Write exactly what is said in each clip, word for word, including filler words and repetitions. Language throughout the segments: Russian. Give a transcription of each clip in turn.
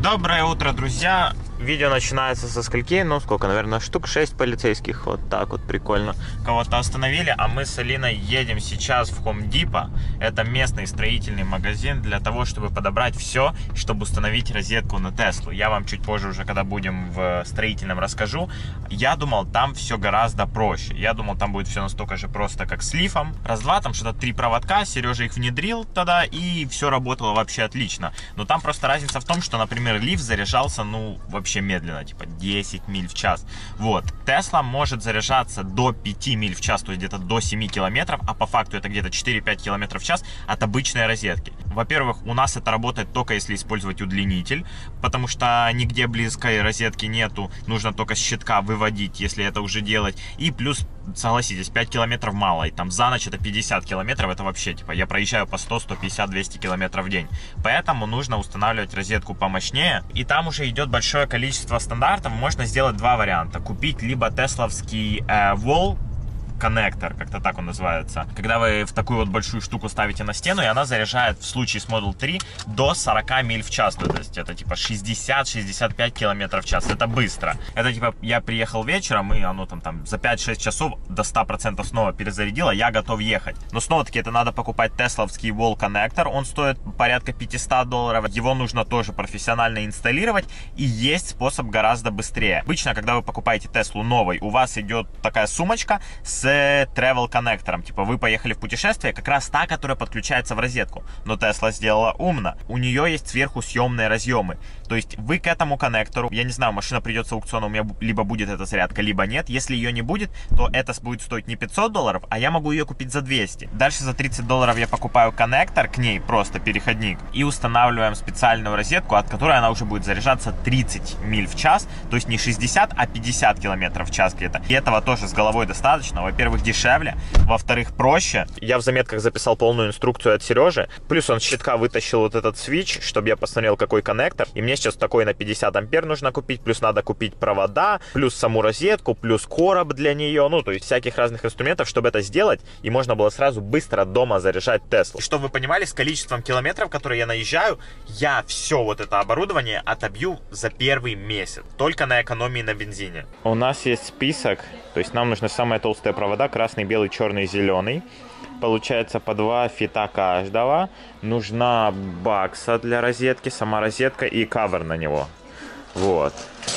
Доброе утро, друзья! Видео начинается со скольки? Ну, сколько, наверное, штук шесть полицейских. Вот так вот, прикольно. Кого-то остановили, а мы с Алиной едем сейчас в Home Depot. Это местный строительный магазин для того, чтобы подобрать все, чтобы установить розетку на Теслу. Я вам чуть позже уже, когда будем в строительном, расскажу. Я думал, там все гораздо проще. Я думал, там будет все настолько же просто, как с лифом. Раз-два, там что-то три проводка, Сережа их внедрил тогда, и все работало вообще отлично. Но там просто разница в том, что, например, лифт заряжался, ну, вообще медленно, типа десять миль в час. Вот, Тесла может заряжаться до пяти миль в час, то есть где-то до семи километров, а по факту это где-то четыре-пять километров в час от обычной розетки. Во-первых, у нас это работает только если использовать удлинитель, потому что нигде близкой розетки нету, нужно только с щитка выводить, если это уже делать. И плюс, согласитесь, пять километров мало, и там за ночь это пятьдесят километров, это вообще, типа, я проезжаю по сто, сто пятьдесят, двести километров в день. Поэтому нужно устанавливать розетку помощнее, и там уже идет большое количество стандартов. Можно сделать два варианта: купить либо тесловский э, Wall коннектор, как-то так он называется, когда вы в такую вот большую штуку ставите на стену, и она заряжает в случае с Model три до сорока миль в час, то есть это типа шестьдесят-шестьдесят пять километров в час. Это быстро. Это типа я приехал вечером, и оно там, там за пять-шесть часов до ста процентов снова перезарядило, я готов ехать. Но снова-таки это надо покупать тесловский Wall коннектор, он стоит порядка пятьсот долларов, его нужно тоже профессионально инсталлировать, и есть способ гораздо быстрее. Обычно, когда вы покупаете Теслу новой, у вас идет такая сумочка с travel коннектором, типа вы поехали в путешествие, как раз та, которая подключается в розетку. Но Tesla сделала умно, у нее есть сверху съемные разъемы, то есть вы к этому коннектору, я не знаю, машина придет с аукциона, у меня либо будет эта зарядка, либо нет. Если ее не будет, то это будет стоить не пятьсот долларов, а я могу ее купить за двести. Дальше за тридцать долларов я покупаю коннектор к ней, просто переходник, и устанавливаем специальную розетку, от которой она уже будет заряжаться тридцать миль в час, то есть не шестьдесят, а пятьдесят километров в час где-то. И этого тоже с головой достаточно. Во-первых, дешевле, во-вторых, проще. Я в заметках записал полную инструкцию от Сережи. Плюс он с щитка вытащил вот этот свич, чтобы я посмотрел, какой коннектор. И мне сейчас такой на пятьдесят ампер нужно купить. Плюс надо купить провода, плюс саму розетку, плюс короб для нее. Ну, то есть всяких разных инструментов, чтобы это сделать. И можно было сразу быстро дома заряжать Теслу. Чтобы вы понимали, с количеством километров, которые я наезжаю, я все вот это оборудование отобью за первый месяц. Только на экономии на бензине. У нас есть список. То есть нам нужны самые толстые провода: красный, белый, черный, зеленый. Получается по два фита каждого. Нужна бакса для розетки, сама розетка и кавер на него. Вот.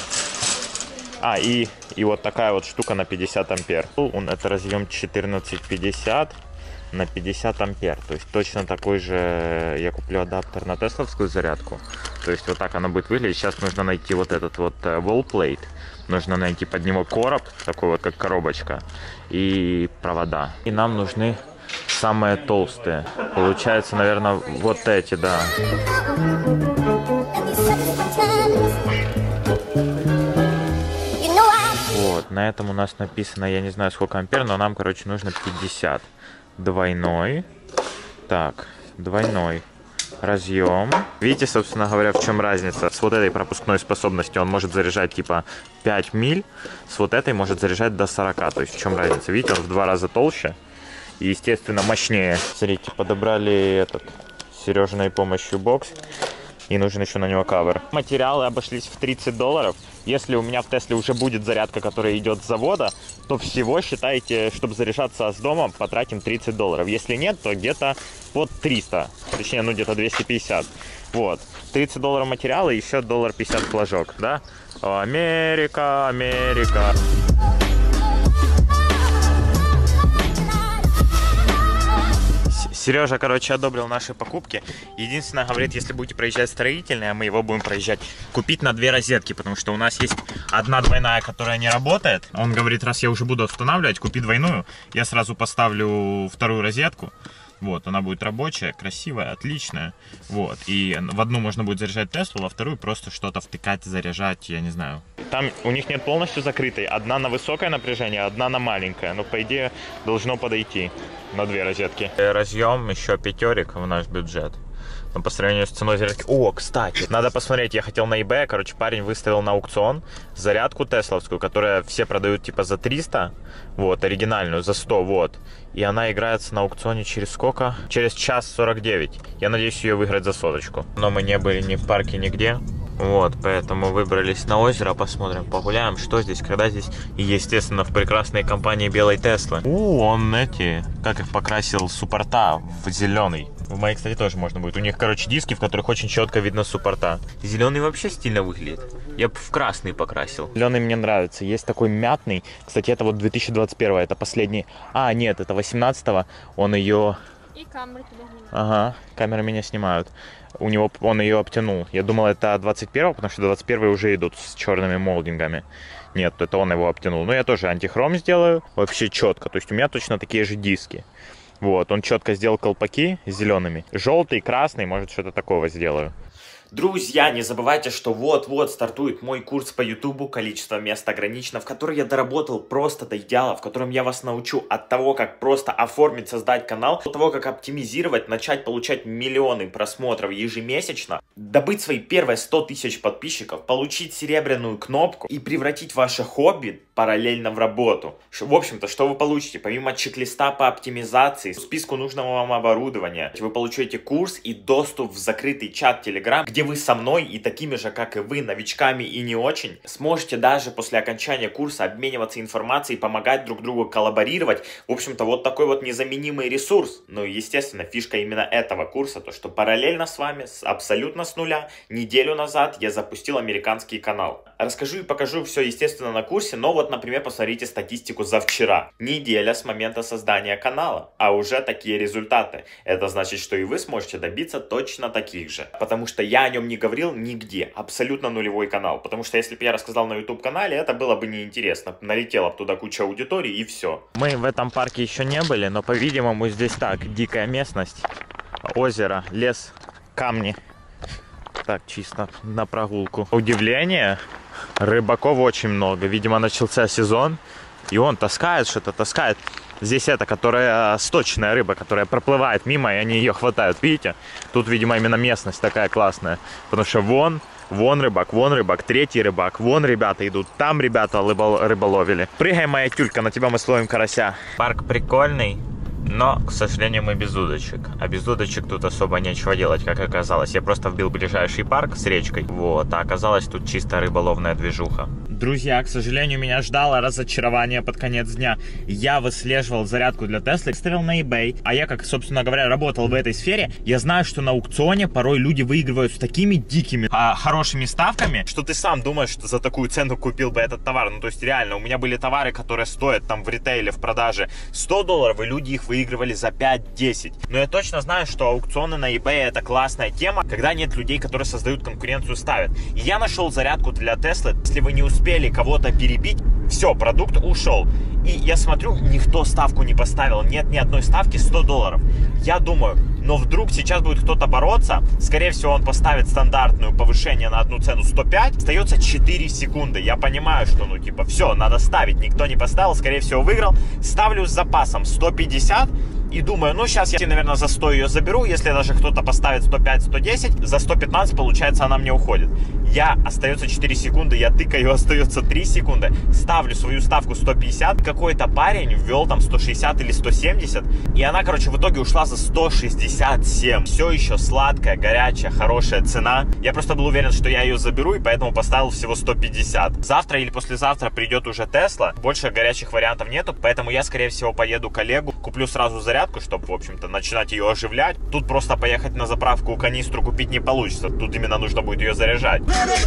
А, и, и вот такая вот штука на пятьдесят ампер. Это разъем четырнадцать пятьдесят на пятьдесят ампер. То есть точно такой же я куплю адаптер на тесловскую зарядку. То есть вот так она будет выглядеть. Сейчас нужно найти вот этот вот wall plate. Нужно найти под него короб, такой вот как коробочка, и провода. И нам нужны самые толстые. Получается, наверное, вот эти, да. Вот, на этом у нас написано, я не знаю сколько ампер, но нам, короче, нужно пятьдесят. Двойной. Так, двойной разъем. Видите, собственно говоря, в чем разница? С вот этой пропускной способностью он может заряжать типа пять миль, с вот этой может заряжать до сорока. То есть в чем разница? Видите, он в два раза толще и, естественно, мощнее. Смотрите, подобрали этот Сережиной помощью бокс, и нужен еще на него кавер. Материалы обошлись в тридцать долларов. Если у меня в Тесле уже будет зарядка, которая идет с завода, то всего, считайте, чтобы заряжаться с дома, потратим тридцать долларов. Если нет, то где-то под триста, точнее, ну где-то двести пятьдесят. Вот, тридцать долларов материала и еще доллар пятьдесят флажок, да? Америка, Америка. Сережа, короче, одобрил наши покупки. Единственное, говорит, если будете проезжать строительное, мы его будем проезжать, купить на две розетки, потому что у нас есть одна двойная, которая не работает. Он говорит, раз я уже буду устанавливать, купи двойную, я сразу поставлю вторую розетку. Вот, она будет рабочая, красивая, отличная. Вот, и в одну можно будет заряжать Теслу, во вторую просто что-то втыкать, заряжать, я не знаю. Там у них нет полностью закрытой. Одна на высокое напряжение, одна на маленькое. Но, по идее, должно подойти на две розетки. Разъем еще пятерик в наш бюджет. Но по сравнению с ценой зарядки... О, кстати, надо посмотреть, я хотел на eBay, короче, парень выставил на аукцион зарядку тесловскую, которая все продают типа за триста, вот, оригинальную, за сто, вот. И она играется на аукционе через сколько? Через час сорок девять. Я надеюсь ее выиграть за соточку. Но мы не были ни в парке, нигде. Вот, поэтому выбрались на озеро, посмотрим, погуляем, что здесь, когда здесь. И, естественно, в прекрасной компании белой Теслы. У, он эти, как их покрасил, суппорта в зеленый. В моей, кстати, тоже можно будет. У них, короче, диски, в которых очень четко видно суппорта. Зеленый вообще стильно выглядит. Я бы в красный покрасил. Зеленый мне нравится. Есть такой мятный. Кстати, это вот две тысячи двадцать первый, это последний. А, нет, это восемнадцатого. Он ее... И камеры тебя снимают. Ага, камеры меня снимают. У него он ее обтянул. Я думал, это двадцать первого, потому что двадцать первые уже идут с черными молдингами. Нет, это он его обтянул. Но я тоже антихром сделаю. Вообще четко. То есть у меня точно такие же диски. Вот, он четко сделал колпаки зелеными. Желтый, красный, может, что-то такого сделаю. Друзья, не забывайте, что вот-вот стартует мой курс по ютубу, количество мест ограничено, в который я доработал просто до идеала, в котором я вас научу от того, как просто оформить, создать канал, до того, как оптимизировать, начать получать миллионы просмотров ежемесячно, добыть свои первые сто тысяч подписчиков, получить серебряную кнопку и превратить ваше хобби параллельно в работу. В общем-то, что вы получите? Помимо чек-листа по оптимизации, списку нужного вам оборудования, вы получаете курс и доступ в закрытый чат Telegram, где вы со мной и такими же, как и вы, новичками и не очень, сможете даже после окончания курса обмениваться информацией, помогать друг другу, коллаборировать. В общем-то, вот такой вот незаменимый ресурс. Ну и, естественно, фишка именно этого курса, то, что параллельно с вами, абсолютно с нуля, неделю назад я запустил американский канал. Расскажу и покажу все, естественно, на курсе, но вот, например, посмотрите статистику за вчера. Неделя с момента создания канала, а уже такие результаты. Это значит, что и вы сможете добиться точно таких же. Потому что я о нем не говорил нигде. Абсолютно нулевой канал. Потому что если бы я рассказал на YouTube-канале, это было бы неинтересно. Налетела бы туда куча аудитории и все. Мы в этом парке еще не были, но, по-видимому, здесь так. Дикая местность. Озеро, лес, камни. Так, чисто на прогулку. Удивление. Рыбаков очень много. Видимо, начался сезон. И он таскает что-то, таскает. Здесь это, которая сточная рыба, которая проплывает мимо, и они ее хватают. Видите? Тут, видимо, именно местность такая классная. Потому что вон, вон рыбак, вон рыбак, третий рыбак. Вон ребята идут, там ребята рыболовили. Прыгай, моя тюлька, на тебя мы словим карася. Парк прикольный. Но, к сожалению, мы без удочек. А без удочек тут особо нечего делать, как оказалось. Я просто вбил ближайший парк с речкой. Вот, а оказалось тут чисто рыболовная движуха. Друзья, к сожалению, меня ждало разочарование под конец дня. Я выслеживал зарядку для Теслы, ставил на eBay. А я, как, собственно говоря, работал в этой сфере, я знаю, что на аукционе порой люди выигрывают с такими дикими, а, хорошими ставками, что ты сам думаешь, что за такую цену купил бы этот товар. Ну, то есть, реально, у меня были товары, которые стоят там в ритейле, в продаже сто долларов, и люди их выигрывали за пять-десять. Но я точно знаю, что аукционы на eBay это классная тема, когда нет людей, которые создают конкуренцию, ставят. И я нашел зарядку для Теслы. Если вы не успели кого-то перебить, все, продукт ушел. И я смотрю, никто ставку не поставил, нет ни одной ставки сто долларов. Я думаю, но вдруг сейчас будет кто-то бороться, скорее всего он поставит стандартную повышение на одну цену сто пять, остается четыре секунды. Я понимаю, что ну типа все, надо ставить, никто не поставил, скорее всего выиграл. Ставлю с запасом сто пятьдесят. И думаю, ну сейчас я, наверное, за сто ее заберу. Если даже кто-то поставит сто пять - сто десять, за сто пятнадцать, получается, она мне уходит. Я, остается четыре секунды, я тыкаю, остается три секунды. Ставлю свою ставку сто пятьдесят. Какой-то парень ввел там сто шестьдесят или сто семьдесят. И она, короче, в итоге ушла за сто шестьдесят семь. Все еще сладкая, горячая, хорошая цена. Я просто был уверен, что я ее заберу, и поэтому поставил всего сто пятьдесят. Завтра или послезавтра придет уже Тесла. Больше горячих вариантов нету, поэтому я, скорее всего, поеду к Олегу. Куплю сразу зарядку, чтобы, в общем-то, начинать ее оживлять. Тут просто поехать на заправку, канистру купить не получится. Тут именно нужно будет ее заряжать.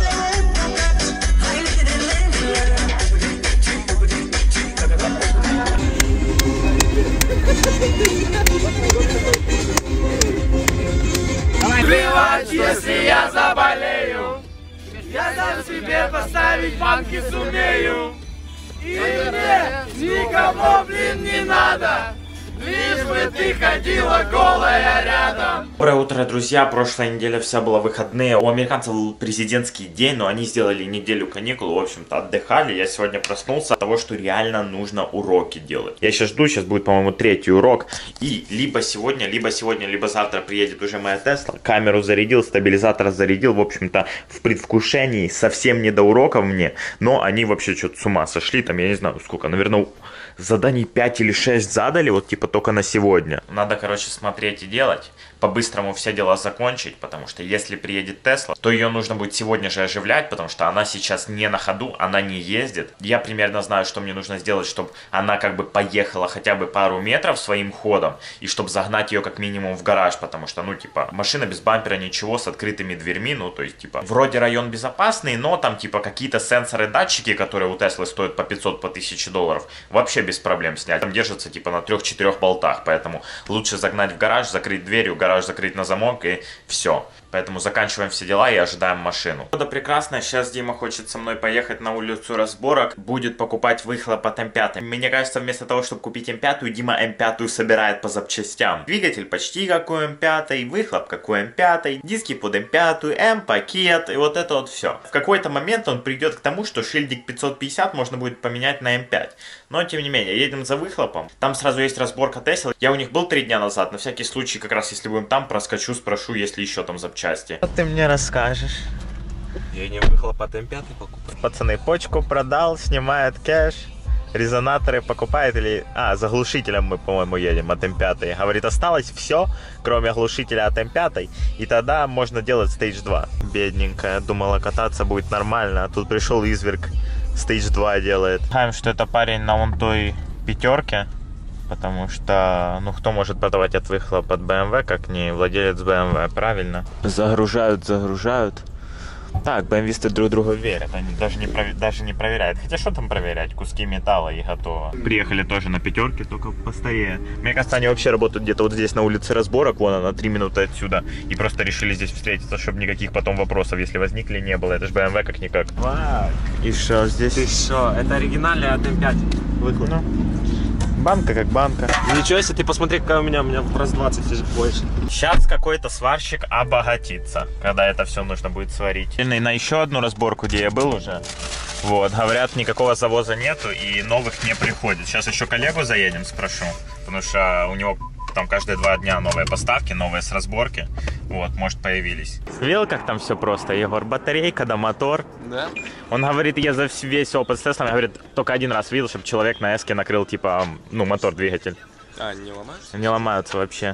Плевать, если я заболею, я сам себе поставить банки сумею. И мне никого, блин, не надо, лишь бы ты ходила голая рядом. Доброе утро, друзья. Прошлая неделя вся была выходные. У американцев был президентский день, но они сделали неделю каникул, в общем-то, отдыхали. Я сегодня проснулся от того, что реально нужно уроки делать. Я сейчас жду, сейчас будет, по-моему, третий урок. И либо сегодня, либо сегодня, либо завтра приедет уже моя Тесла. Камеру зарядил, стабилизатор зарядил, в общем-то, в предвкушении. Совсем не до уроков мне, но они вообще что-то с ума сошли. Там, я не знаю, сколько, наверное, заданий пять или шесть задали, вот типа только на сегодня. Надо, короче, смотреть и делать. по-быстрому все дела закончить, потому что если приедет Тесла, то ее нужно будет сегодня же оживлять, потому что она сейчас не на ходу, она не ездит. Я примерно знаю, что мне нужно сделать, чтобы она как бы поехала хотя бы пару метров своим ходом, и чтобы загнать ее как минимум в гараж, потому что, ну, типа, машина без бампера, ничего, с открытыми дверьми, ну, то есть, типа, вроде район безопасный, но там, типа, какие-то сенсоры, датчики, которые у Теслы стоят по пятьсот, по тысяче долларов, вообще без проблем снять. Там держатся, типа, на трех-четырех болтах, поэтому лучше загнать в гараж, закрыть дверью, гараж закрыть на замок, и все. Поэтому заканчиваем все дела и ожидаем машину. Погода прекрасная, сейчас Дима хочет со мной поехать на улицу разборок, будет покупать выхлоп от эм пять. Мне кажется, вместо того, чтобы купить эм пять, Дима эм пять собирает по запчастям. Двигатель почти как у эм пять, выхлоп как у эм пять, диски под эм пять, М-пакет, и вот это вот все. В какой-то момент он придет к тому, что шильдик пятьсот пятьдесят можно будет поменять на эм пять. Но, тем не менее, едем за выхлопом. Там сразу есть разборка Tesla. Я у них был три дня назад, на всякий случай, как раз если будем там, проскочу, спрошу, если еще там запчасти. Что ты мне расскажешь? Я не выхлоп от эм пять покупаю. Пацаны, почку продал, снимает кэш, резонаторы покупает или... А, за глушителем мы, по-моему, едем от эм пять. Говорит, осталось все, кроме глушителя от эм пять, и тогда можно делать стейдж два. Бедненькая, думала, кататься будет нормально, а тут пришел изверг, стейдж два делает. Знаем, что это парень на вон той пятерке. Потому что, ну, кто может продавать от выхлоп от бэ эм вэ, как не владелец бэ эм вэ, правильно? Загружают, загружают. Так, бэ эм висты друг друга верят, они даже не, провер... даже не проверяют. Хотя что там проверять? Куски металла и готово. Приехали тоже на пятерке, только постарее. Мне кажется, они вообще работают где-то вот здесь на улице разборок, вон она, три минуты отсюда. И просто решили здесь встретиться, чтобы никаких потом вопросов, если возникли, не было. Это же бэ эм вэ как-никак. Вау. И что здесь? Ты что? Это оригинальный от эм пять выхлоп. Ну. Банка как банка. Ничего, если ты посмотри, какая у меня, у меня в раз двадцать больше. Сейчас какой-то сварщик обогатится, когда это все нужно будет сварить. И на еще одну разборку, где я был уже. Вот, говорят, никакого завоза нету и новых не приходит. Сейчас еще коллегу заедем, спрошу, потому что у него там каждые два дня новые поставки, новые с разборки. Вот, может, появились. Видел, как там все просто, Егор? Батарейка, да мотор. Да. Он говорит, я за весь опыт с Теслами, говорит, только один раз видел, чтобы человек на эске накрыл, типа, ну, мотор-двигатель. А, не ломаются? Не ломаются вообще.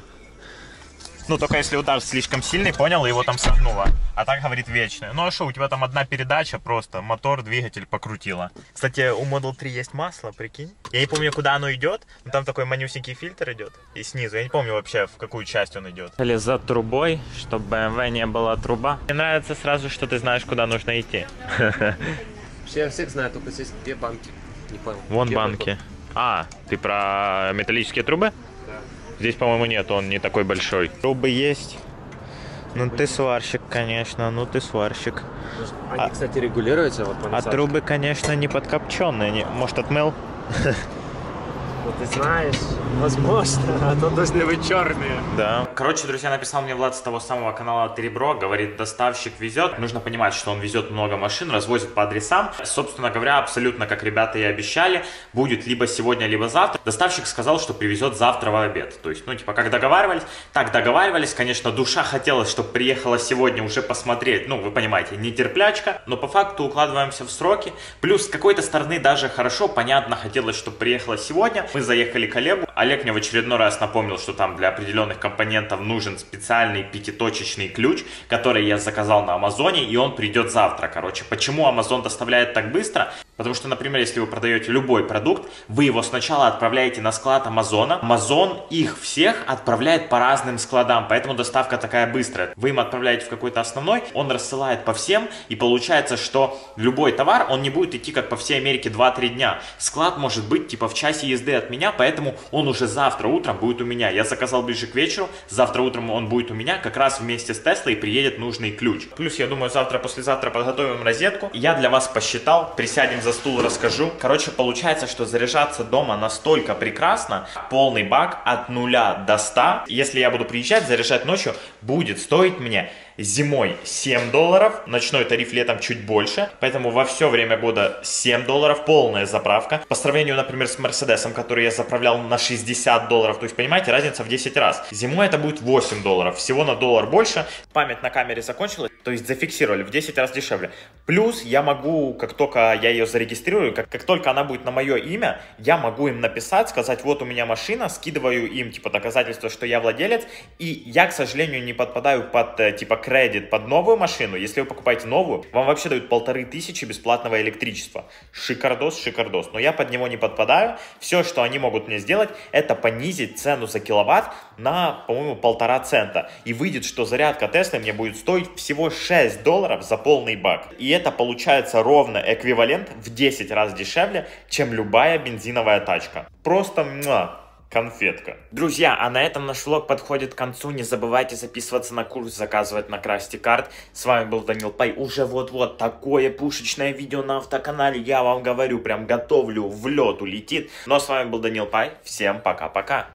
Ну, только если удар слишком сильный, понял, его там согнуло. А так, говорит, вечный. Ну, а что, у тебя там одна передача просто, мотор, двигатель покрутила. Кстати, у Model три есть масло, прикинь. Я не помню, куда оно идет, но там такой манюсенький фильтр идет. И снизу, я не помню вообще, в какую часть он идет. Или за трубой, чтобы бэ эм вэ не была труба. Мне нравится сразу, что ты знаешь, куда нужно идти. Я всех знаю, только здесь две банки. Не понял. Вон банки. А, ты про металлические трубы? Здесь, по-моему, нет, он не такой большой. Трубы есть. Ну ты сварщик, конечно, ну ты сварщик. Они, а, кстати, регулируются вот по а трубы, конечно, не подкопченные. Не... Может, отмыл? Ну ты знаешь, возможно, а то должны быть черные. Да. Короче, друзья, написал мне Влад с того самого канала Трибро, говорит, доставщик везет. Нужно понимать, что он везет много машин, развозит по адресам. Собственно говоря, абсолютно как ребята и обещали, будет либо сегодня, либо завтра. Доставщик сказал, что привезет завтра в обед. То есть, ну, типа, как договаривались, так договаривались. Конечно, душа хотелось, чтобы приехала сегодня уже посмотреть. Ну, вы понимаете, нетерплячка. Но по факту укладываемся в сроки. Плюс с какой-то стороны даже хорошо, понятно, хотелось, чтобы приехала сегодня. Мы заехали к Олегу. Олег мне в очередной раз напомнил, что там для определенных компонентов нужен специальный пятиточечный ключ, который я заказал на Амазоне, и он придет завтра. Короче, почему Амазон доставляет так быстро? Потому что, например, если вы продаете любой продукт, вы его сначала отправляете на склад Амазона. Амазон их всех отправляет по разным складам, поэтому доставка такая быстрая. Вы им отправляете в какой-то основной, он рассылает по всем, и получается, что любой товар, он не будет идти как по всей Америке два-три дня. Склад может быть типа в часе езды от меня, поэтому он уже завтра утром будет у меня. Я заказал ближе к вечеру, завтра утром он будет у меня, как раз вместе с Теслой приедет нужный ключ. Плюс, я думаю, завтра-послезавтра подготовим розетку. Я для вас посчитал, присядем за стул, расскажу. Короче, получается, что заряжаться дома настолько прекрасно, полный бак от нуля до ста. Если я буду приезжать, заряжать ночью, будет стоить мне зимой семь долларов, ночной тариф летом чуть больше, поэтому во все время года семь долларов, полная заправка. По сравнению, например, с Мерседесом, который я заправлял на шестьдесят долларов, то есть, понимаете, разница в десять раз. Зимой это будет восемь долларов, всего на доллар больше. Память на камере закончилась, То есть зафиксировали в десять раз дешевле. Плюс я могу, как только я ее зарегистрирую, как, как только она будет на мое имя, я могу им написать, сказать, вот у меня машина, скидываю им, типа, доказательство, что я владелец, и я, к сожалению, не подпадаю под, типа, кредит под новую машину. Если вы покупаете новую, вам вообще дают полторы тысячи бесплатного электричества. Шикардос, шикардос. Но я под него не подпадаю. Все, что они могут мне сделать, это понизить цену за киловатт на, по-моему, полтора цента. И выйдет, что зарядка Теслы мне будет стоить всего шесть долларов за полный бак. И это получается ровно эквивалент в десять раз дешевле, чем любая бензиновая тачка. Просто муа, конфетка. Друзья, а на этом наш влог подходит к концу. Не забывайте записываться на курс, заказывать на Krusty Card. С вами был Данил Пай. Уже вот-вот такое пушечное видео на автоканале. Я вам говорю, прям готовлю, в лед улетит. Но с вами был Данил Пай. Всем пока-пока.